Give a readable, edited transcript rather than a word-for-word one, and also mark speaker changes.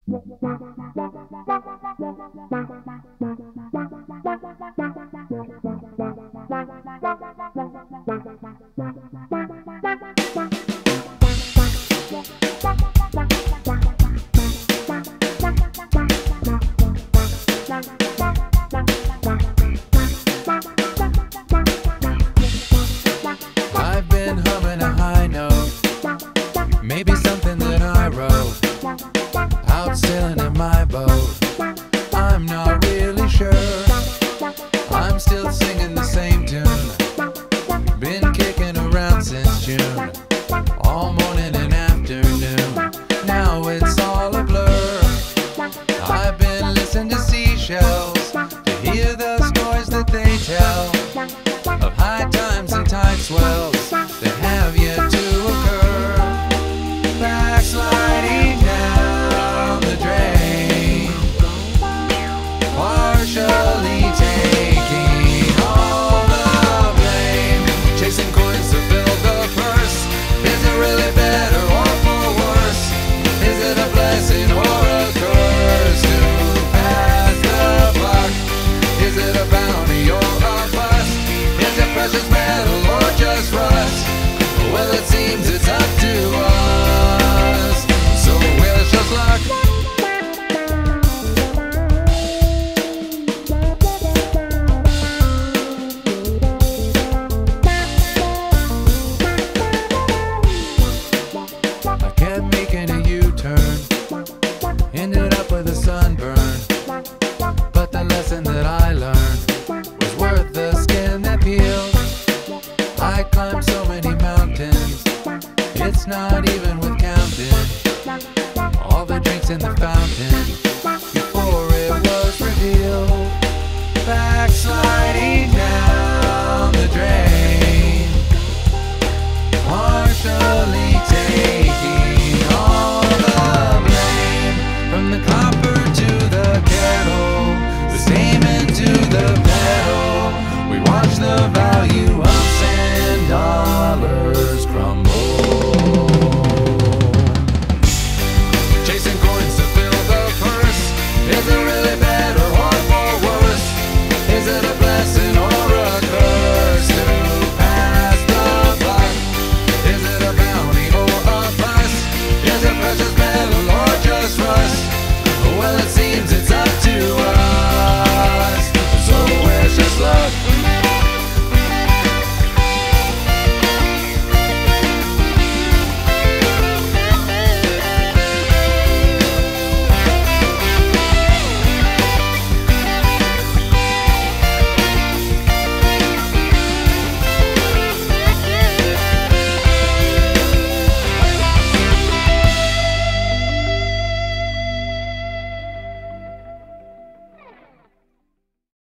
Speaker 1: I've been humming a high note, maybe something that I wrote, out sailing in my boat. I'm not really sure, I'm still singing the same tune, been kicking around since June, all morning and afternoon. Now it's all a blur. I've been listening to seashells to hear the stories that they tell of high times and tide swells that have yet to occur. Backsliding down the drain, partially taking all the blame, chasing coins to fill the purse. Is it really better or for worse? Is it a blessing or a curse to pass the buck? Is it a bounty or a bust? Is it precious metal or just rust? Well, it seems it's up to us, so wish us luck. I kept making a U-turn, ended up with a sunburn, but the lesson that I learned was worth the skin that peeled. I climbed so many mountains, it's not even worth counting all the drinks in the fountain.